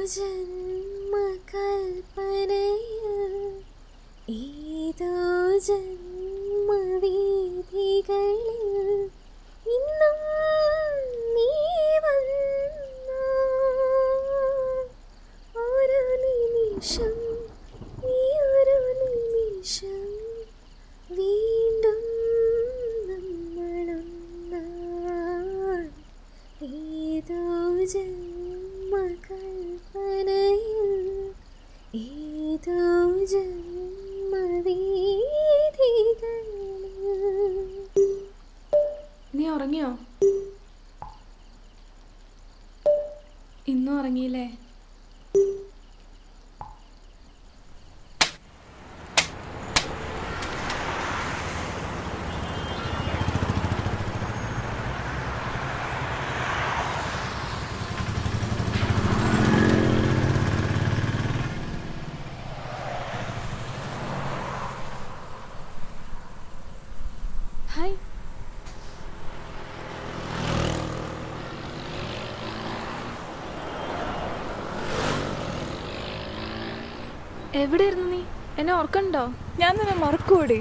ജന്മകൽപ്പനയിൽ ഏതോ ജന്മവീഥികളിൽ ഇന്നും നീ വന്നു ഒരു നിമിഷം ഈ ഒരു നിമിഷം വീണ്ടും നമ്മളൊന്നായി ഏതോ ജന്മകൽപ്പനയിൽ ഏതോ ജന്മവീഥികളിൽ. നീ ഉറങ്ങിയോ? ഇന്നും ഉറങ്ങിയില്ലേ? ഹായ്. എവിടെയായിരുന്നു നീ? എന്നെ ഓർക്കണ്ടോ? ഞാൻ നിന്നെ മറക്കൂടി.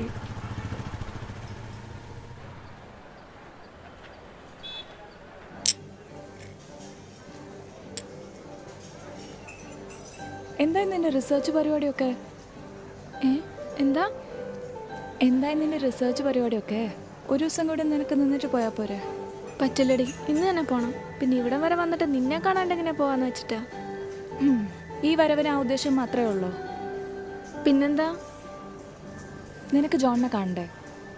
എന്തായി നിന്റെ റിസർച്ച് പരിപാടിയൊക്കെ? എന്താ എന്തായി നിന്റെ റിസർച്ച് പരിപാടിയൊക്കെ? ഒരു ദിവസം കൂടി നിനക്ക് നിന്നിട്ട് പോയാൽ പോരെ? പറ്റില്ലടി, ഇന്ന് തന്നെ പോണം. പിന്നെ ഇവിടം വരെ വന്നിട്ട് നിന്നെ കാണാണ്ട് എങ്ങനെ പോവാന്ന് വെച്ചിട്ടാ. ഈ വരവിന് ആ ഉദ്ദേശം മാത്രമേ ഉള്ളൂ. പിന്നെന്താ? നിനക്ക് ജോണിനെ കാണണ്ടേ?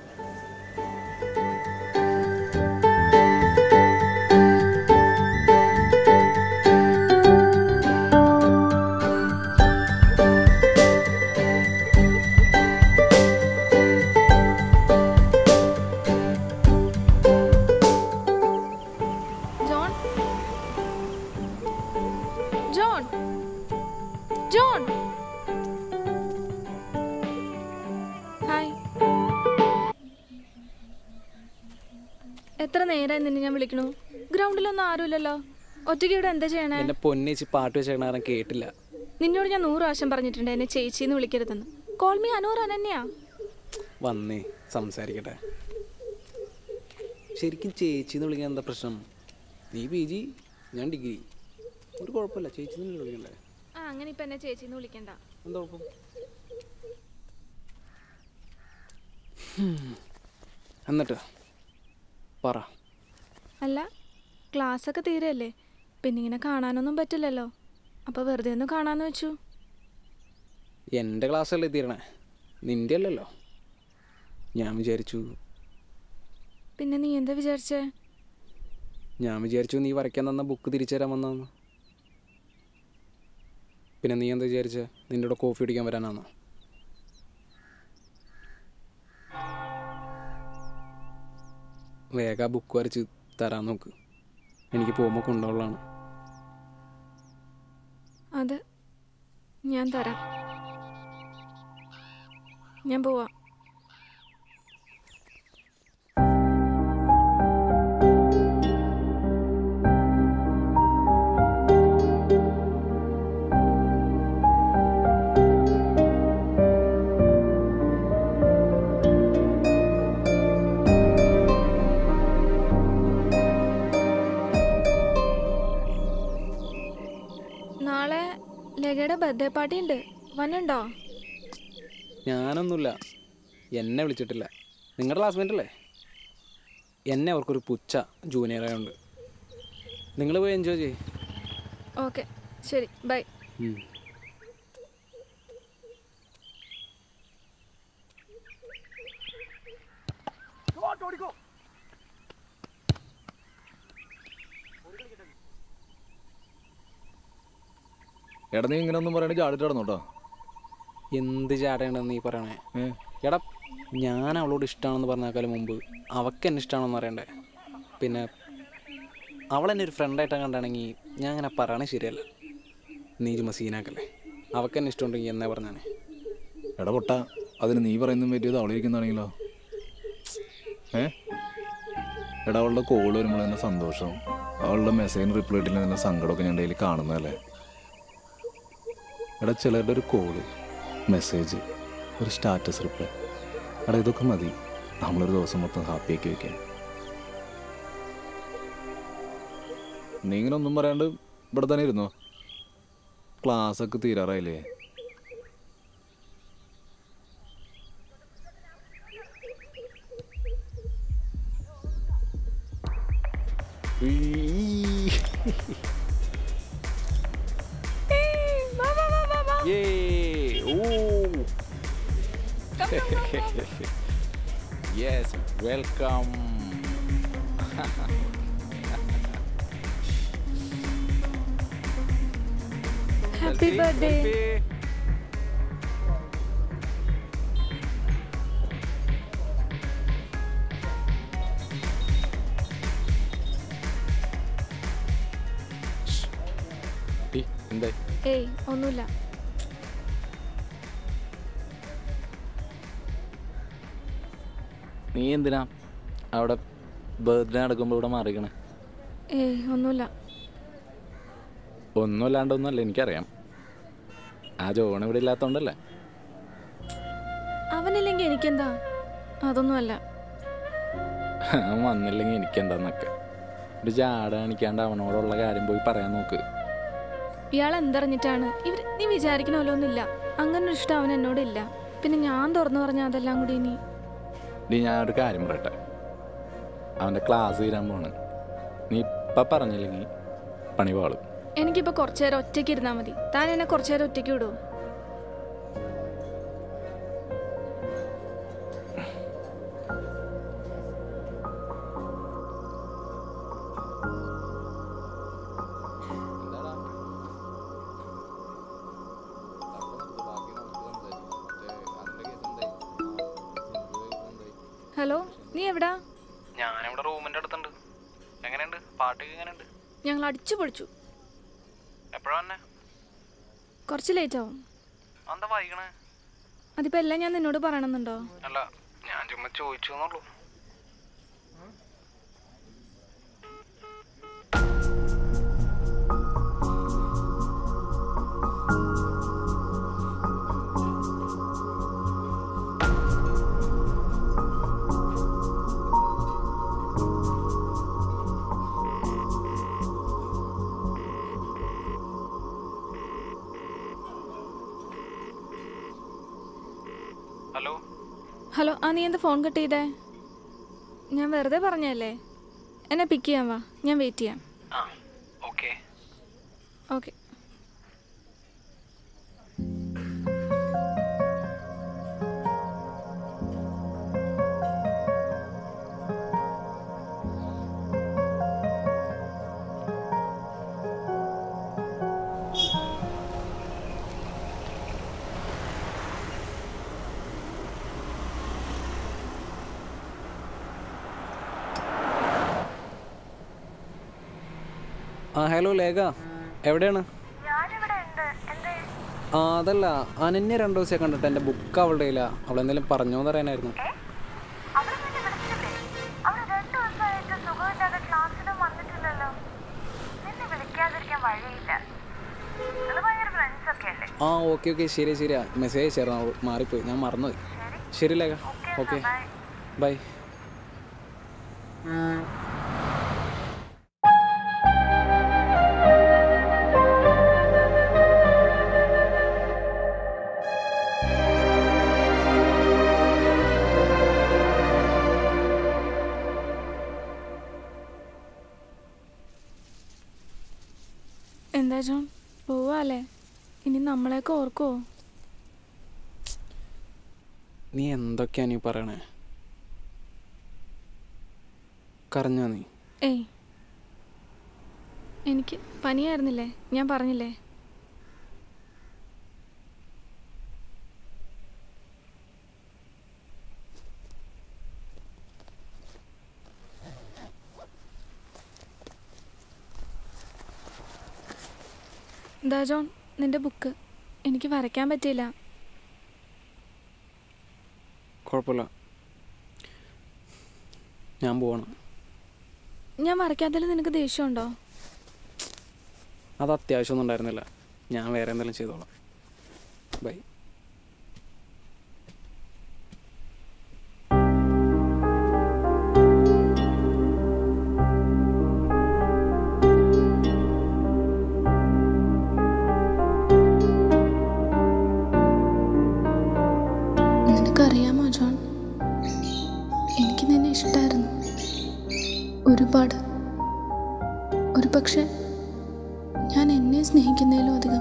John, John, John. ഹായ്. എത്ര നേരമായി നിന്നെ ഞാൻ വിളിക്കണു? ഗ്രൗണ്ടിലൊന്നും ആരുമില്ലല്ലോ. ഒറ്റയ്ക്ക് ഇവിടെ എന്താ ചെയ്യണേ? എന്നെ പൊന്നേച്ചി പാട്ട് വെച്ചേക്കണ കേട്ടില്ല. നിന്നോട് ഞാൻ 100 പ്രാവശ്യം പറഞ്ഞിട്ടുണ്ട് എന്നെ ചേച്ചിന്ന് വിളിക്കരുതെന്ന്. കോൾ മീ അനൂർ അനന്യ. വന്നേ സംസാരിക്കട്ടെ. ശരിക്കും ചേച്ചിന്ന് വിളിക്കാൻ എന്താ പ്രശ്നം? നീ PG, ഞാൻ ഡിഗ്രി. ഒരു കുഴപ്പമില്ല, ചേച്ചിന്ന് വിളിക്കണ്ടേ? ആ, അങ്ങനെ ഇപ്പൊ എന്നെ ചേച്ചിന്ന് വിളിക്കണ്ട. എന്താ കുഴപ്പം? എന്നിട്ട് പറ. അല്ല, ക്ലാസ്സൊക്കെ തീരെയല്ലേ, പിന്നെ ഇങ്ങനെ കാണാനൊന്നും പറ്റില്ലല്ലോ. അപ്പോൾ വെറുതെ ഒന്ന് കാണാന്ന് വെച്ചു. എൻ്റെ ക്ലാസ്സല്ലേ തീരണേ, നിൻ്റെ അല്ലല്ലോ. ഞാൻ വിചാരിച്ചു പിന്നെ നീ എന്താ വിചാരിച്ചേ? ഞാൻ വിചാരിച്ചു നീ വരയ്ക്കാൻ തന്ന ബുക്ക് തിരിച്ചു തരാൻ വന്നതെന്ന്. പിന്നെ നീ എന്താ വിചാരിച്ചേ? നിൻ്റെ കൂടെ കോഫി കുടിക്കാൻ വരാനാന്നോ? വേഗം ആ ബുക്ക് വരച്ച് തരാൻ നോക്ക്. എനിക്ക് പോകുമ്പോൾ കൊണ്ടുപോകാനുള്ളതാണ്. അത് ഞാൻ തരാം. ഞാൻ പോവാ. നാളെ ലഗയുടെ ബർത്ത്ഡേ പാർട്ടി ഉണ്ട്, വന്നുണ്ടോ? ഞാനൊന്നുമില്ല, എന്നെ വിളിച്ചിട്ടില്ല. നിങ്ങളുടെ ക്ലാസ്മേറ്റ് അല്ലേ? എന്നെ അവർക്കൊരു പുച്ഛ ജൂനിയറായുണ്ട്. നിങ്ങൾ പോയി എൻജോയ് ചെയ്യ്. ഓക്കെ, ശരി, ബൈ. എടാ നീ ഇങ്ങനെ ഒന്നും പറയണേ, ചാടിട്ട് നടന്നോട്ടോ. എന്ത് ചാടേണ്ടെന്ന് നീ പറയണേ? എടാ, ഞാൻ അവളോട് ഇഷ്ടമാണെന്ന് പറഞ്ഞേക്കാളും മുമ്പ് അവൾക്ക് എന്നെ ഇഷ്ടമാണെന്ന് അറിയണ്ടേ? പിന്നെ അവളെന്നെ ഒരു ഫ്രണ്ടായിട്ടാണ് കണ്ടാണെങ്കിൽ ഞാൻ അങ്ങനെ പറയണേ ശരിയല്ല. നീ ചുമ്മാ സീനാക്കല്ലേ. അവൾക്ക് എന്നെ ഇഷ്ടമുണ്ടെങ്കിൽ എന്നേ പറഞ്ഞാണേ. എടാ പൊട്ട, അതിന് നീ പറയുന്നതും പറ്റിയത് അവളിരിക്കുന്നതാണെങ്കിലോ? എടാ അവളുടെ കോള് വരുമ്പോൾ തന്നെ സന്തോഷം, അവളുടെ മെസ്സേജിന് റിപ്ലൈ ഇട്ടില്ല തന്നെ സങ്കടമൊക്കെ ഞാൻ ഡെയിലി കാണുന്നതല്ലേ. എടാ ചിലരുടെ ഒരു കോള്, മെസ്സേജ്, ഒരു സ്റ്റാറ്റസ് റിപ്ലൈ, എടാ ഇതൊക്കെ മതി നമ്മളൊരു ദിവസം മൊത്തം ഹാപ്പിയാക്കി വയ്ക്കാൻ. നീ ഇങ്ങനെ ഒന്നും പറയാണ്ട് ഇവിടെ തന്നെ ഇരുന്നോ? ക്ലാസ്സൊക്കെ തീരാറായില്ലേ? Yay! Ooh! Yes, welcome. Happy birthday. എന്താ? ഏയ് ഒന്നുമില്ല. നീ എന്തിനാ അവിടെ ബർത്ത്ഡേ നടക്കുമ്പോൾ ഇവിടെ മാറിക്കണേ? ഏയ് ഒന്നുമില്ല. ഒന്നുമില്ലാണ്ടൊന്നുമല്ല, എനിക്കറിയാം. ആ ജോൺ ഇവിടെ ഇല്ലാത്തോണ്ടല്ലേ? അവനില്ലെങ്കിൽ എനിക്കെന്താ? അതൊന്നുമല്ല. അവൻ വന്നില്ലെങ്കിൽ എനിക്കെന്താന്നൊക്കെ. ഒരു ജാട കാണിക്കാണ്ട് അവനോടുള്ള കാര്യം പോയി പറയാൻ നോക്ക്. ഇയാൾ എന്തറിഞ്ഞിട്ടാണ്? നീ വിചാരിക്കണ പോലൊന്നുമില്ല. അങ്ങനൊരു ഇഷ്ടം അവൻ എന്നോടില്ല. പിന്നെ ഞാൻ തുറന്നു പറഞ്ഞ അതെല്ലാം കൂടി നീ ഞാനൊരു കാര്യം പറയട്ടെ. അവൻ്റെ ക്ലാസ് തീരാൻ പോണ്. നീ ഇപ്പം പറഞ്ഞില്ലെങ്കിൽ പണി പാളും. എനിക്കിപ്പോൾ കുറച്ചു നേരം ഒറ്റയ്ക്ക് ഇരുന്നാൽ മതി. താൻ എന്നെ കുറച്ചു നേരം ഒറ്റയ്ക്ക് വിടുമോ? ഹലോ, നീ എവിടാ? ഞാനിവിടെ റൂമിൻ്റെ അടുത്തുണ്ട്. എങ്ങനെയുണ്ട് പാട്ടൊക്കെ? എങ്ങനെയുണ്ട്? ഞങ്ങൾ അടിച്ചു പൊളിച്ചു. എപ്പോഴാ വന്നെ? കുറച്ച് ലേറ്റ് ആവും. എന്താ വൈകണേ? അതിപ്പോൾ എല്ലാം ഞാൻ നിന്നോട് പറയണമെന്നുണ്ടോ? അല്ല, ഞാൻ ചുമ്മാ ചോദിച്ചു എന്നുള്ളൂ. ഹലോ ഹലോ, ആ നീ എന്താ ഫോൺ കട്ട് ചെയ്തേ? ഞാൻ വെറുതെ പറഞ്ഞല്ലേ. എന്നെ പിക്ക് ചെയ്യാൻ വാ, ഞാൻ വെയിറ്റ് ചെയ്യാം. ആ ഓക്കെ. ഓക്കെ. ആ ഹലോ ലേഖ, എവിടെയാണ്? ആ അതല്ല, അനന്യ 2 ദിവസം കണ്ടിട്ട് എൻ്റെ ബുക്ക് അവളുടെ കയ്യില. അവൾ എന്തെങ്കിലും പറഞ്ഞോന്ന് അറിയാനായിരുന്നു. ആ ഓക്കെ ഓക്കെ, ശരിയാ. മെസ്സേജ് അയച്ചായിരുന്നു, അവൾ മാറിപ്പോയി, ഞാൻ മറന്നുപോയി. ശരി ലേഖ, ഓക്കെ ബൈ. എന്താ ജോൺ, പോവാല്ലേ? ഇനി നമ്മളെയൊക്കെ ഓർക്കുമോ? നീ എന്തൊക്കെയാ നീ പറയണേ? കരഞ്ഞോ നീ? ഏയ്, എനിക്ക് പനിയായിരുന്നില്ലേ, ഞാൻ പറഞ്ഞില്ലേ. എന്താ ജോൺ, നിന്റെ ബുക്ക്. എനിക്ക് വരയ്ക്കാൻ പറ്റിയില്ല. കുഴപ്പമില്ല, ഞാൻ പോകണം. ഞാൻ വരയ്ക്കാത്തതിൽ നിനക്ക് ദേഷ്യമുണ്ടോ? അത് അത്യാവശ്യമൊന്നും ഉണ്ടായിരുന്നില്ല, ഞാൻ വേറെ എന്തെങ്കിലും ചെയ്തോളാം. ബൈ. നിനക്കറിയാമോ ജോൺ, എനിക്ക് നിന്നെ ഇഷ്ടമായിരുന്നു ഒരുപാട്. ഒരു പക്ഷെ ഞാൻ എന്നെ സ്നേഹിക്കുന്നതിലും അധികം.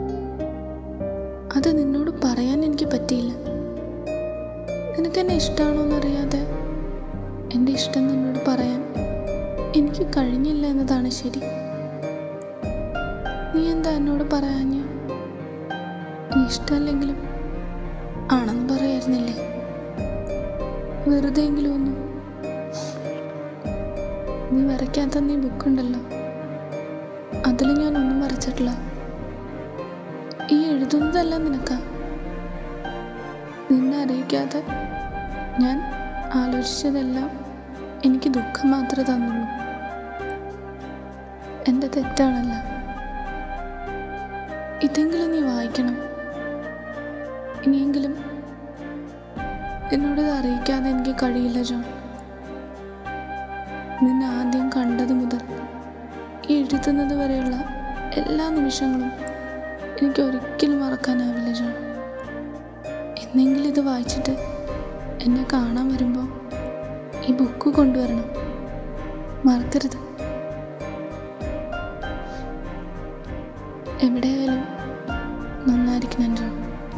അത് നിന്നോട് പറയാൻ എനിക്ക് പറ്റിയില്ല. നിനക്കെന്നെ ഇഷ്ടമാണോന്നറിയാതെ എൻ്റെ ഇഷ്ടം നിന്നോട് പറയാൻ എനിക്ക് കഴിഞ്ഞില്ല എന്നതാണ് ശരി. നീ എന്താ എന്നോട് പറയാഞ്ഞ? നീ ഇഷ്ടമല്ലെങ്കിലും ആണെന്ന് പറയായിരുന്നില്ലേ? വെറുതെ എങ്കിലും ഒന്നും. നീ വരയ്ക്കാത്ത നീ ബുക്കുണ്ടല്ലോ, അതിൽ ഞാൻ ഒന്നും വരച്ചിട്ടില്ല. ഈ എഴുതുന്നതല്ല നിനക്കാ. നിന്നെ അറിയിക്കാതെ ഞാൻ ആലോചിച്ചതെല്ലാം എനിക്ക് ദുഃഖം മാത്രമേ തന്നുള്ളൂ. എൻ്റെ തെറ്റാണല്ല. ഇതെങ്കിലും നീ വായിക്കണം. ഇനിയെങ്കിലും എന്നോടിത് അറിയിക്കാതെ എനിക്ക് കഴിയില്ല ജോൺ. നിന്നെ ആദ്യം കണ്ടത് മുതൽ ഈ എഴുതുന്നത് വരെയുള്ള എല്ലാ നിമിഷങ്ങളും എനിക്ക് ഒരിക്കലും മറക്കാനാവില്ല ജോൺ. എന്നെങ്കിലും ഇത് വായിച്ചിട്ട് എന്നെ കാണാൻ വരുമ്പോൾ ഈ ബുക്ക് കൊണ്ടുവരണം, മറക്കരുത്. എവിടെയായാലും നന്നായിരിക്കണം ജോൺ.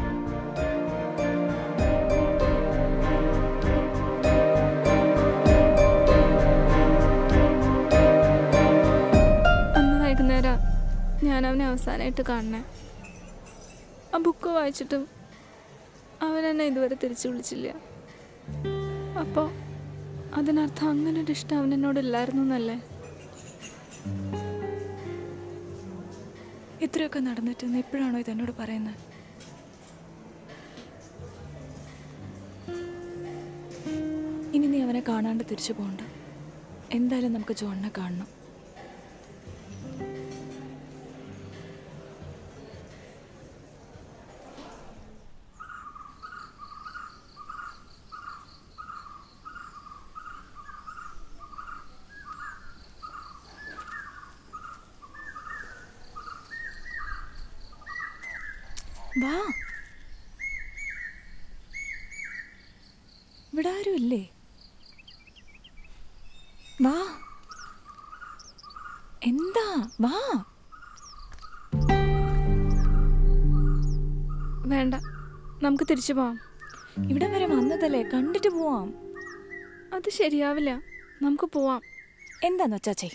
ഞാൻ അവനെ അവസാനമായിട്ട് കാണണേ. ആ ബുക്ക് വായിച്ചിട്ടും അവൻ എന്നെ ഇതുവരെ തിരിച്ചു വിളിച്ചില്ല. അപ്പോൾ അതിനർത്ഥം അങ്ങനൊരു ഇഷ്ടം അവൻ എന്നോടില്ലായിരുന്നു എന്നല്ലേ? ഇത്രയൊക്കെ നടന്നിട്ട് നീ എപ്പോഴാണോ ഇതെന്നോട് പറയുന്നത്? ഇനി നീ അവനെ കാണാണ്ട് തിരിച്ചു പോകണ്ട. എന്തായാലും നമുക്ക് ജോണിനെ കാണണം. വാ, ഇവിടെ ആരും ഇല്ലേ? വാ, എന്താ? വാ. വേണ്ട, നമുക്ക് തിരിച്ചു പോവാം. ഇവിടെ വരെ വന്നതല്ലേ, കണ്ടിട്ട് പോവാം. അത് ശരിയാവില്ല, നമുക്ക് പോവാം. എന്താന്ന് വെച്ചാ ചെയ്.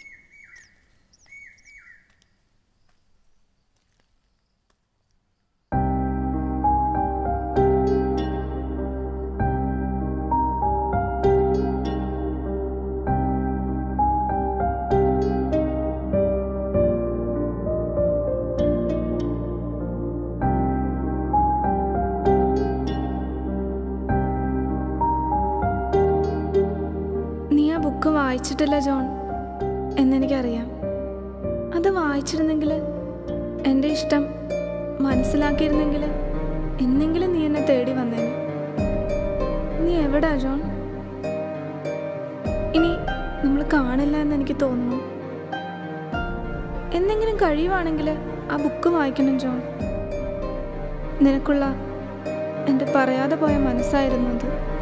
ബുക്ക് വായിച്ചിട്ടില്ല ജോൺ എന്നെനിക്കറിയാം. അത് വായിച്ചിരുന്നെങ്കിൽ, എൻ്റെ ഇഷ്ടം മനസ്സിലാക്കിയിരുന്നെങ്കിൽ എന്നെങ്കിലും നീ എന്നെ തേടി വന്നേനെ. നീ എവിടാ ജോൺ? ഇനി നമ്മൾ കാണില്ല എന്നെനിക്ക് തോന്നുന്നു. എന്തെങ്കിലും കഴിയുവാണെങ്കിൽ ആ ബുക്ക് വായിക്കണം ജോൺ. നിനക്കുള്ള എൻ്റെ പറയാതെ പോയ മനസ്സായിരുന്നു അത്.